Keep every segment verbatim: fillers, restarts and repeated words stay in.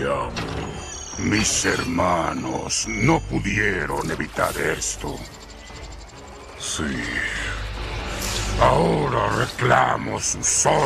Priam. Mis hermanos no pudieron evitar esto. Sí. Ahora reclamo su sol.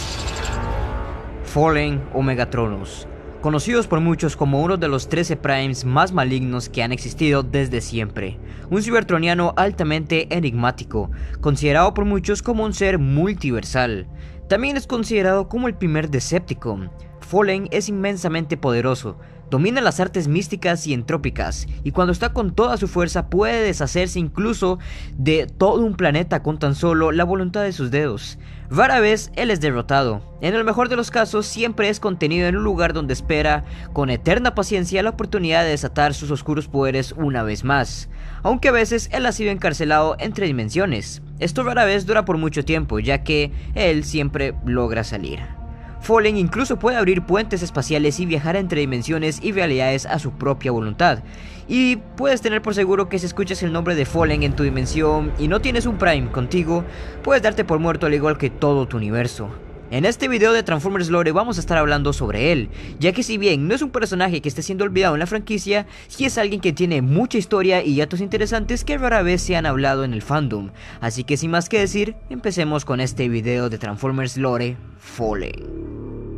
Fallen o Megatronus, conocidos por muchos como uno de los trece Primes más malignos que han existido desde siempre. Un cibertroniano altamente enigmático, considerado por muchos como un ser multiversal. También es considerado como el primer Decepticon. Fallen es inmensamente poderoso, domina las artes místicas y entrópicas, y cuando está con toda su fuerza puede deshacerse incluso de todo un planeta con tan solo la voluntad de sus dedos. Rara vez él es derrotado, en el mejor de los casos siempre es contenido en un lugar donde espera con eterna paciencia la oportunidad de desatar sus oscuros poderes una vez más, aunque a veces él ha sido encarcelado entre dimensiones. Esto rara vez dura por mucho tiempo, ya que él siempre logra salir. Fallen incluso puede abrir puentes espaciales y viajar entre dimensiones y realidades a su propia voluntad. Y puedes tener por seguro que si escuchas el nombre de Fallen en tu dimensión y no tienes un Prime contigo, puedes darte por muerto al igual que todo tu universo. En este video de Transformers Lore vamos a estar hablando sobre él, ya que si bien no es un personaje que esté siendo olvidado en la franquicia, sí es alguien que tiene mucha historia y datos interesantes que rara vez se han hablado en el fandom. Así que sin más que decir, empecemos con este video de Transformers Lore, Fallen.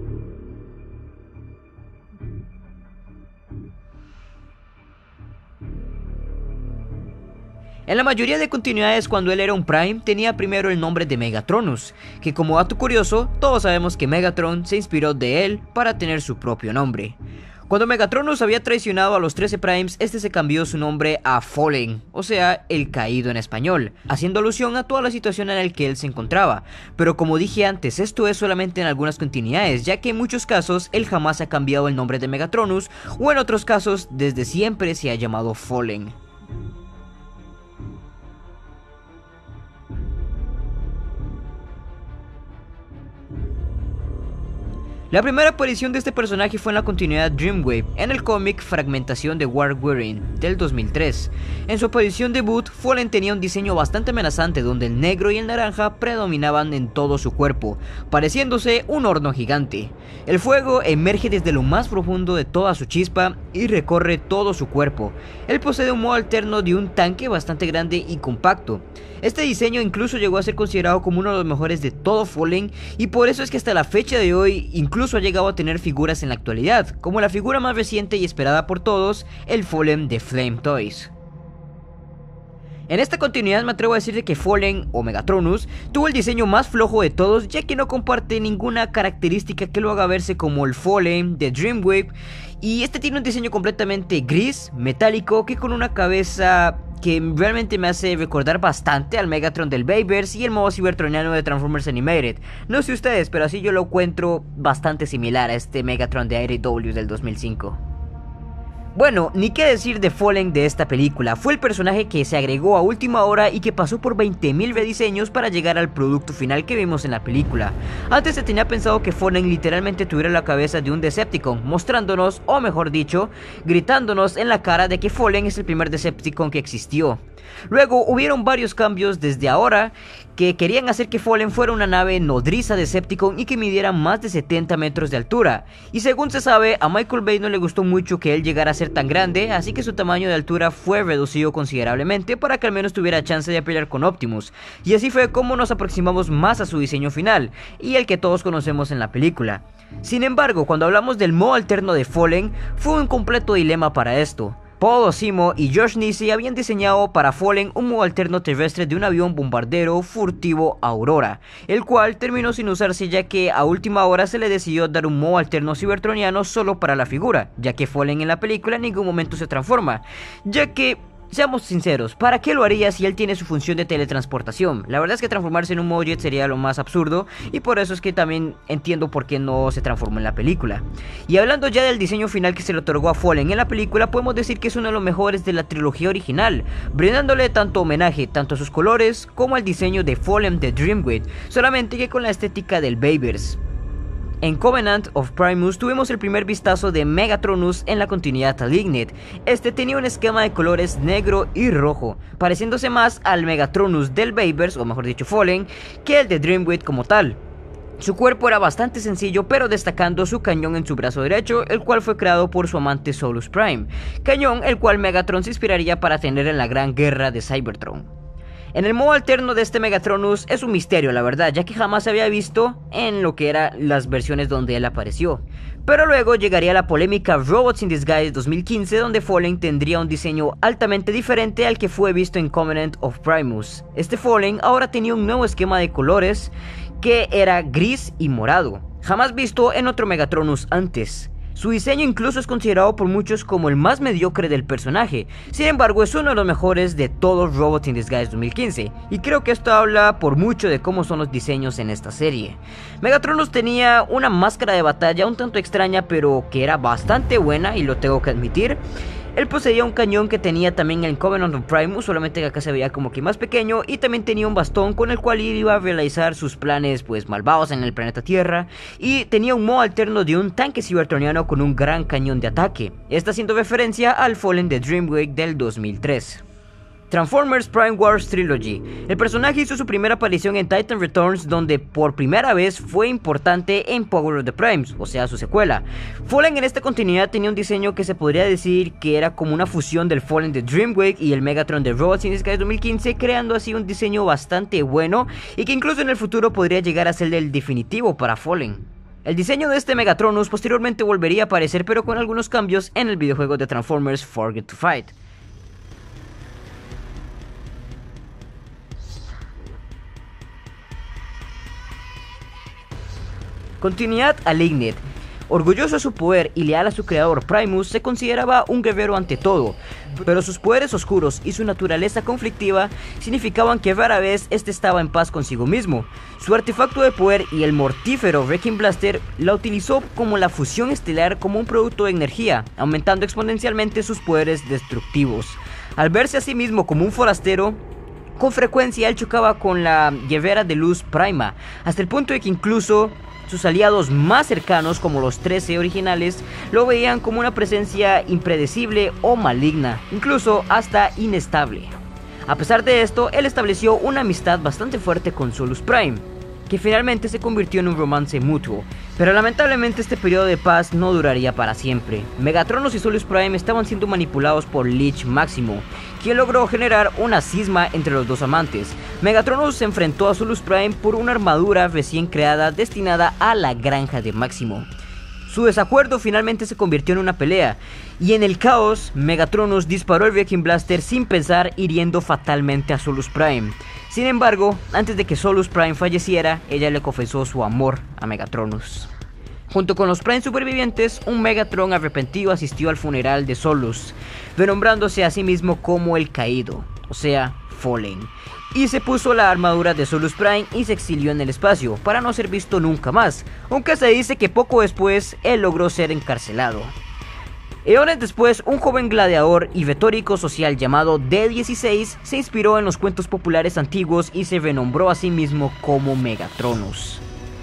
En la mayoría de continuidades, cuando él era un Prime, tenía primero el nombre de Megatronus, que como dato curioso, todos sabemos que Megatron se inspiró de él para tener su propio nombre. Cuando Megatronus había traicionado a los trece Primes, este se cambió su nombre a Fallen, o sea, el caído en español, haciendo alusión a toda la situación en la que él se encontraba. Pero como dije antes, esto es solamente en algunas continuidades, ya que en muchos casos él jamás ha cambiado el nombre de Megatronus, o en otros casos desde siempre se ha llamado Fallen. La primera aparición de este personaje fue en la continuidad Dreamwave, en el cómic Fragmentación de War Wearing del dos mil tres. En su aparición debut, Fallen tenía un diseño bastante amenazante donde el negro y el naranja predominaban en todo su cuerpo, pareciéndose un horno gigante. El fuego emerge desde lo más profundo de toda su chispa y recorre todo su cuerpo. Él posee un modo alterno de un tanque bastante grande y compacto. Este diseño incluso llegó a ser considerado como uno de los mejores de todo Fallen, y por eso es que hasta la fecha de hoy incluso ha llegado a tener figuras en la actualidad, como la figura más reciente y esperada por todos, el Fallen de Flame Toys. En esta continuidad me atrevo a decir que Fallen o Megatronus tuvo el diseño más flojo de todos, ya que no comparte ninguna característica que lo haga verse como el Fallen de Dreamwave, y este tiene un diseño completamente gris, metálico, que con una cabeza que realmente me hace recordar bastante al Megatron del Bayverse y el modo cibertroniano de Transformers Animated. No sé ustedes, pero así yo lo encuentro bastante similar a este Megatron de I D W del dos mil cinco. Bueno, ni qué decir de Fallen de esta película. Fue el personaje que se agregó a última hora y que pasó por veinte mil rediseños para llegar al producto final que vimos en la película. Antes se tenía pensado que Fallen literalmente tuviera la cabeza de un Decepticon, mostrándonos, o mejor dicho, gritándonos en la cara de que Fallen es el primer Decepticon que existió. Luego hubieron varios cambios desde ahora que querían hacer que Fallen fuera una nave nodriza Decepticon y que midiera más de setenta metros de altura. Y según se sabe, a Michael Bay no le gustó mucho que él llegara a ser tan grande, así que su tamaño de altura fue reducido considerablemente para que al menos tuviera chance de pelear con Optimus. Y así fue como nos aproximamos más a su diseño final, y el que todos conocemos en la película. Sin embargo, cuando hablamos del modo alterno de Fallen, fue un completo dilema para esto. Paul Osimo y Josh Nisi habían diseñado para Fallen un modo alterno terrestre de un avión bombardero furtivo Aurora, el cual terminó sin usarse ya que a última hora se le decidió dar un modo alterno cibertroniano solo para la figura, ya que Fallen en la película en ningún momento se transforma, ya que Seamos sinceros, ¿para qué lo haría si él tiene su función de teletransportación? La verdad es que transformarse en un Mojet sería lo más absurdo, y por eso es que también entiendo por qué no se transformó en la película. Y hablando ya del diseño final que se le otorgó a Fallen en la película, podemos decir que es uno de los mejores de la trilogía original, brindándole tanto homenaje tanto a sus colores como al diseño de Fallen de Dreamwave, solamente que con la estética del Bayverse. En Covenant of Primus tuvimos el primer vistazo de Megatronus en la continuidad Malignant. Este tenía un esquema de colores negro y rojo, pareciéndose más al Megatronus del Bayverse, o mejor dicho Fallen, que el de Dreamwave como tal. Su cuerpo era bastante sencillo, pero destacando su cañón en su brazo derecho, el cual fue creado por su amante Solus Prime, cañón el cual Megatron se inspiraría para tener en la gran guerra de Cybertron. En el modo alterno de este Megatronus es un misterio, la verdad, ya que jamás se había visto en lo que eran las versiones donde él apareció. Pero luego llegaría la polémica Robots in Disguise dos mil quince, donde Fallen tendría un diseño altamente diferente al que fue visto en Covenant of Primus. Este Fallen ahora tenía un nuevo esquema de colores que era gris y morado, jamás visto en otro Megatronus antes. Su diseño incluso es considerado por muchos como el más mediocre del personaje, sin embargo es uno de los mejores de todos Robots in Disguise dos mil quince, y creo que esto habla por mucho de cómo son los diseños en esta serie. Megatronus tenía una máscara de batalla un tanto extraña, pero que era bastante buena y lo tengo que admitir. Él poseía un cañón que tenía también en Covenant of Primus, solamente que acá se veía como que más pequeño, y también tenía un bastón con el cual iba a realizar sus planes pues malvados en el planeta Tierra, y tenía un modo alterno de un tanque cibertroniano con un gran cañón de ataque, esta haciendo referencia al Fallen de Dreamwave del dos mil tres. Transformers Prime Wars Trilogy. El personaje hizo su primera aparición en Titan Returns, donde por primera vez fue importante en Power of the Primes, o sea su secuela. Fallen en esta continuidad tenía un diseño que se podría decir que era como una fusión del Fallen de Dreamwave y el Megatron de Robots in Disguise dos mil quince, creando así un diseño bastante bueno y que incluso en el futuro podría llegar a ser el definitivo para Fallen. El diseño de este Megatronus posteriormente volvería a aparecer, pero con algunos cambios en el videojuego de Transformers Forget to Fight. Continuidad a Lignit. Orgulloso de su poder y leal a su creador Primus, se consideraba un guerrero ante todo, pero sus poderes oscuros y su naturaleza conflictiva significaban que rara vez este estaba en paz consigo mismo. Su artefacto de poder y el mortífero Wrecking Blaster la utilizó como la fusión estelar como un producto de energía, aumentando exponencialmente sus poderes destructivos. Al verse a sí mismo como un forastero, con frecuencia él chocaba con la guerrera de luz Prima, hasta el punto de que incluso sus aliados más cercanos, como los trece originales, lo veían como una presencia impredecible o maligna, incluso hasta inestable. A pesar de esto, él estableció una amistad bastante fuerte con Solus Prime, que finalmente se convirtió en un romance mutuo, pero lamentablemente este periodo de paz no duraría para siempre. Megatronus y Solus Prime estaban siendo manipulados por Lich Máximo, quien logró generar una cisma entre los dos amantes. Megatronus se enfrentó a Solus Prime por una armadura recién creada destinada a la granja de Máximo. Su desacuerdo finalmente se convirtió en una pelea, y en el caos, Megatronus disparó el Wrecking Blaster sin pensar, hiriendo fatalmente a Solus Prime. Sin embargo, antes de que Solus Prime falleciera, ella le confesó su amor a Megatronus. Junto con los Prime supervivientes, un Megatron arrepentido asistió al funeral de Solus, renombrándose a sí mismo como el Caído, o sea, Fallen, y se puso la armadura de Solus Prime y se exilió en el espacio para no ser visto nunca más, aunque se dice que poco después él logró ser encarcelado. Eones después, un joven gladiador y retórico social llamado D dieciséis se inspiró en los cuentos populares antiguos y se renombró a sí mismo como Megatronus.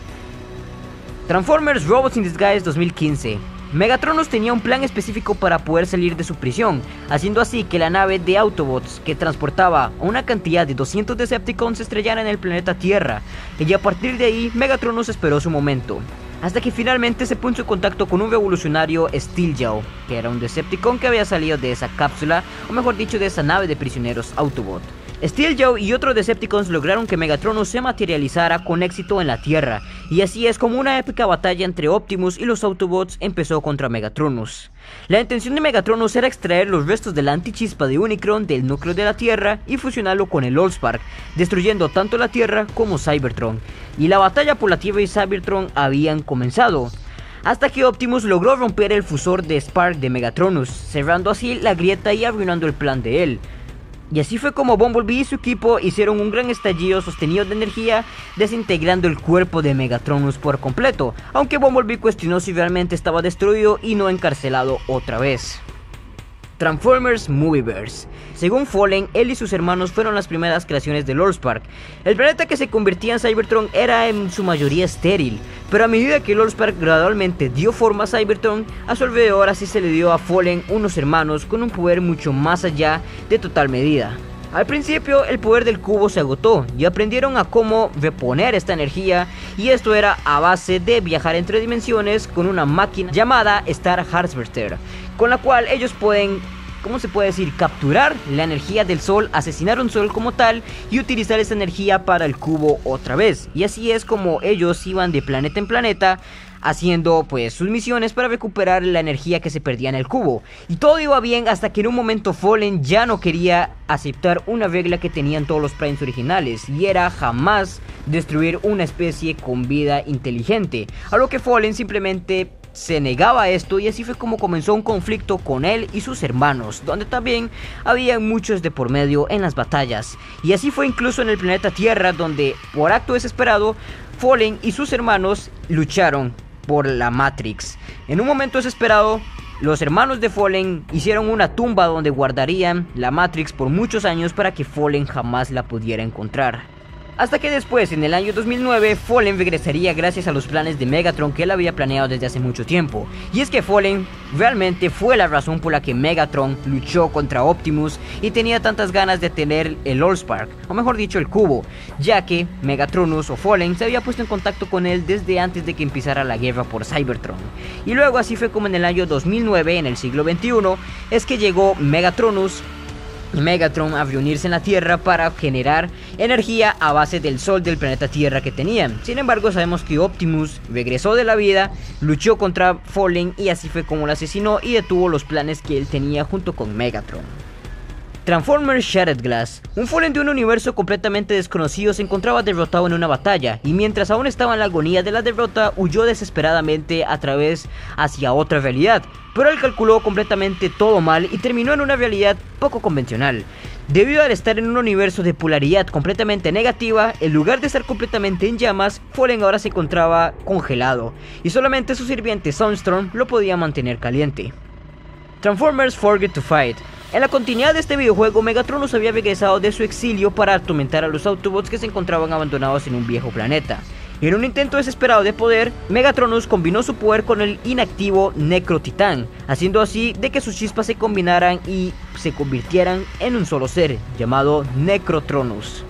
Transformers Robots in Disguise dos mil quince. Megatronus tenía un plan específico para poder salir de su prisión, haciendo así que la nave de Autobots que transportaba a una cantidad de doscientos Decepticons se estrellara en el planeta Tierra, y a partir de ahí Megatronus esperó su momento, hasta que finalmente se puso en contacto con un revolucionario Steeljaw, que era un Decepticon que había salido de esa cápsula, o mejor dicho de esa nave de prisioneros Autobot. Steeljaw y otros Decepticons lograron que Megatronus se materializara con éxito en la Tierra, y así es como una épica batalla entre Optimus y los Autobots empezó contra Megatronus. La intención de Megatronus era extraer los restos de la antichispa de Unicron del núcleo de la Tierra y fusionarlo con el Allspark, destruyendo tanto la Tierra como Cybertron, y la batalla por la Tierra y Cybertron habían comenzado, hasta que Optimus logró romper el fusor de Spark de Megatronus, cerrando así la grieta y arruinando el plan de él. Y así fue como Bumblebee y su equipo hicieron un gran estallido sostenido de energía, desintegrando el cuerpo de Megatronus por completo, aunque Bumblebee cuestionó si realmente estaba destruido y no encarcelado otra vez. Transformers Movieverse. Según Fallen, él y sus hermanos fueron las primeras creaciones del Allspark. El planeta que se convertía en Cybertron era en su mayoría estéril, pero a medida que el Allspark gradualmente dio forma a Cybertron, a su alrededor así se le dio a Fallen unos hermanos con un poder mucho más allá de total medida. Al principio el poder del cubo se agotó y aprendieron a cómo reponer esta energía, y esto era a base de viajar entre dimensiones con una máquina llamada Star Harvester, con la cual ellos pueden, ¿cómo se puede decir?, capturar la energía del sol, asesinar un sol como tal y utilizar esa energía para el cubo otra vez. Y así es como ellos iban de planeta en planeta haciendo pues sus misiones para recuperar la energía que se perdía en el cubo. Y todo iba bien hasta que en un momento Fallen ya no quería aceptar una regla que tenían todos los Primes originales, y era jamás destruir una especie con vida inteligente, a lo que Fallen simplemente se negaba a esto, y así fue como comenzó un conflicto con él y sus hermanos, donde también había muchos de por medio en las batallas. Y así fue incluso en el planeta Tierra, donde por acto desesperado Fallen y sus hermanos lucharon por la Matrix. En un momento desesperado, los hermanos de Fallen hicieron una tumba donde guardarían la Matrix por muchos años para que Fallen jamás la pudiera encontrar. Hasta que después, en el año dos mil nueve, Fallen regresaría gracias a los planes de Megatron que él había planeado desde hace mucho tiempo. Y es que Fallen realmente fue la razón por la que Megatron luchó contra Optimus y tenía tantas ganas de tener el Allspark, o mejor dicho el cubo, ya que Megatronus o Fallen se había puesto en contacto con él desde antes de que empezara la guerra por Cybertron. Y luego así fue como en el año dos mil nueve, en el siglo veintiuno, es que llegó Megatronus y Megatron a reunirse en la Tierra para generar energía a base del sol del planeta Tierra que tenían. Sin embargo, sabemos que Optimus regresó de la vida, luchó contra Fallen y así fue como lo asesinó y detuvo los planes que él tenía junto con Megatron. Transformers Shattered Glass. Un Fallen de un universo completamente desconocido se encontraba derrotado en una batalla, y mientras aún estaba en la agonía de la derrota, huyó desesperadamente a través hacia otra realidad, pero él calculó completamente todo mal y terminó en una realidad poco convencional. Debido a estar en un universo de polaridad completamente negativa, en lugar de estar completamente en llamas, Fallen ahora se encontraba congelado, y solamente su sirviente Sunstorm lo podía mantener caliente. Transformers Forget to Fight. En la continuidad de este videojuego, Megatronus había regresado de su exilio para atormentar a los Autobots que se encontraban abandonados en un viejo planeta. En un intento desesperado de poder, Megatronus combinó su poder con el inactivo Necro-Titán, haciendo así de que sus chispas se combinaran y se convirtieran en un solo ser, llamado Necrotronus.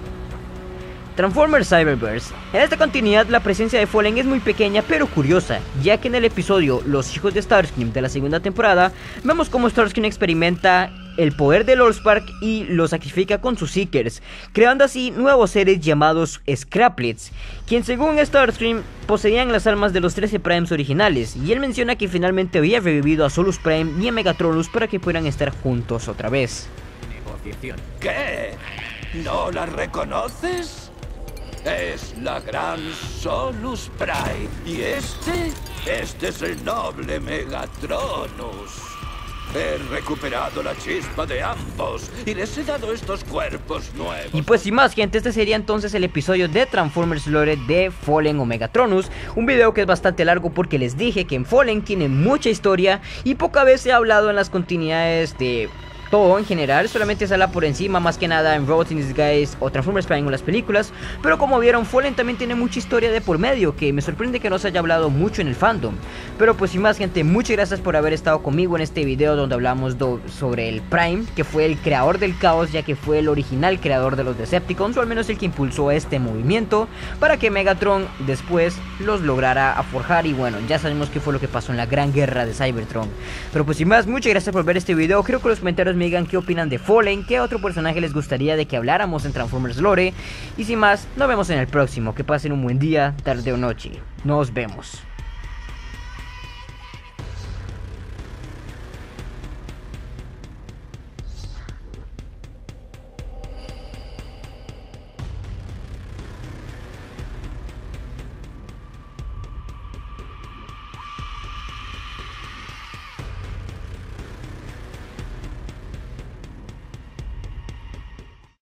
Transformers Cyberverse. En esta continuidad la presencia de Fallen es muy pequeña pero curiosa, ya que en el episodio Los Hijos de Starscream de la segunda temporada vemos cómo Starscream experimenta el poder del Allspark y lo sacrifica con sus Seekers, creando así nuevos seres llamados Scraplets, quien según Starscream poseían las almas de los trece Primes originales, y él menciona que finalmente había revivido a Solus Prime y a Megatronus para que pudieran estar juntos otra vez. ¿Qué? ¿No la reconoces? Es la gran Solus Prime. ¿Y este? Este es el noble Megatronus. He recuperado la chispa de ambos y les he dado estos cuerpos nuevos. Y pues sin más, gente, este sería entonces el episodio de Transformers Lore de Fallen o Megatronus. Un video que es bastante largo porque les dije que en Fallen tiene mucha historia y poca vez he hablado en las continuidades de todo en general, solamente se habla por encima, más que nada en Robots in Disguise o Transformers Prime o las películas. Pero como vieron, Fallen también tiene mucha historia de por medio, que me sorprende que no se haya hablado mucho en el fandom. Pero pues sin más, gente, muchas gracias por haber estado conmigo en este video donde hablamos sobre el Prime, que fue el creador del caos, ya que fue el original creador de los Decepticons, o al menos el que impulsó este movimiento para que Megatron después los lograra a forjar. Y bueno, ya sabemos qué fue lo que pasó en la gran guerra de Cybertron. Pero pues sin más, muchas gracias por ver este video. Creo que los comentarios me digan qué opinan de Fallen, qué otro personaje les gustaría de que habláramos en Transformers Lore. Y sin más, nos vemos en el próximo. Que pasen un buen día, tarde o noche. Nos vemos.